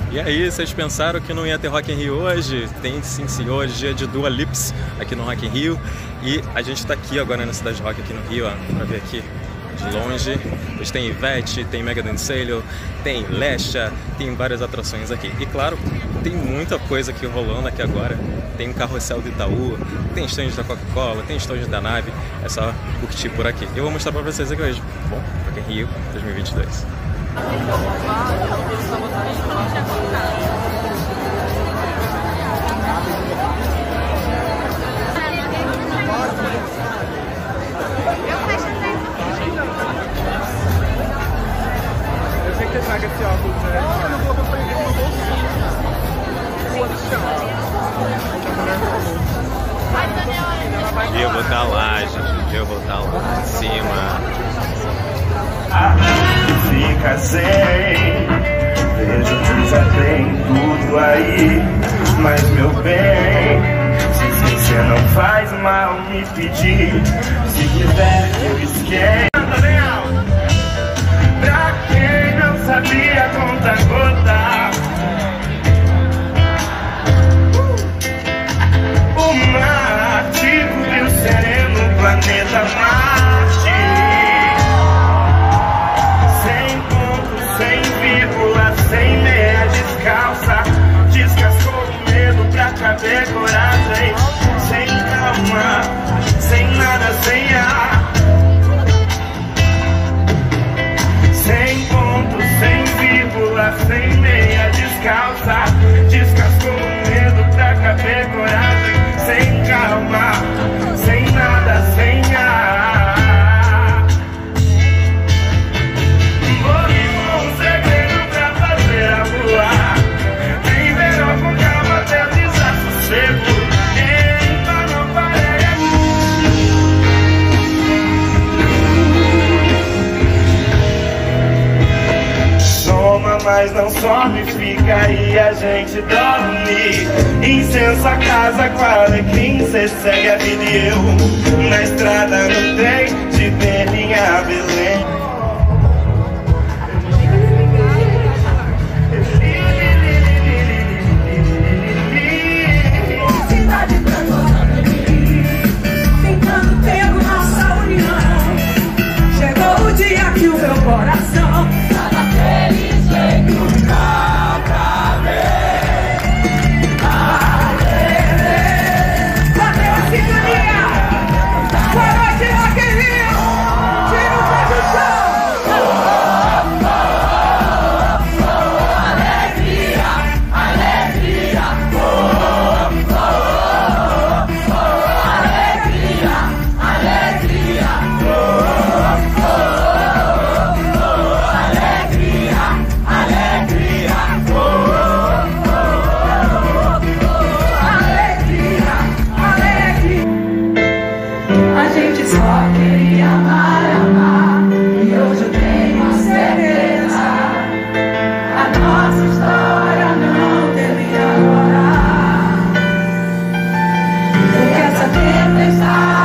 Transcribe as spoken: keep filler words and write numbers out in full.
E aí, vocês pensaram que não ia ter Rock in Rio hoje? Tem sim, senhor, dia de Dua Lips aqui no Rock in Rio. E a gente tá aqui agora na Cidade Rock aqui no Rio, ó, pra ver aqui de longe. Eles têm Ivete, tem Megan Thee Stallion, tem Lesha, tem várias atrações aqui. E claro, tem muita coisa aqui rolando aqui agora. Tem um carrossel do Itaú, tem stand da Coca-Cola, tem stand da Nave. É só curtir por aqui. Eu vou mostrar pra vocês aqui hoje. Bom, Rock in Rio dois mil e vinte e dois. Pega esse óculos, né? Eu não vou prender uma bolsinha. Eu vou estar lá, gente. Eu vou estar lá em cima. Fica sem. Vejo que já tem tudo aí. Mas, meu bem, se você não faz mal me pedir, se quiser eu esqueço. Sabia conta gota. O Marte cobriu sereno planeta Marte. Sem ponto, sem vírgula, sem meia descalça. Descascou o medo pra caber coragem. Sem calma, sem nada, sem ar. Sem ponto, sem vírgula, sem meia descalça. Descascou o medo pra caber coragem. Sem calma, sem nada, sem ar. Vou com um segredo pra fazer a voar. Vem verão com calma até o desassossego. Então não parei. Soma, mas não some, fica aí a gente dorme. Incenso a casa com alecrim, cê segue a vida e eu na estrada no trem de Berlim a Belém. Cidade transformando em mim, tentando ter nossa união. Chegou o dia que o meu coração feliz vem nunca pra ver. Bateu a sintonia. Boa noite, Rock in Rio. Tira o pé do chão. Alegria, alegria. Alegria, alegria. Só queria amar, amar. E hoje eu tenho a certeza. A nossa história não devia parar. Porque essa tempestade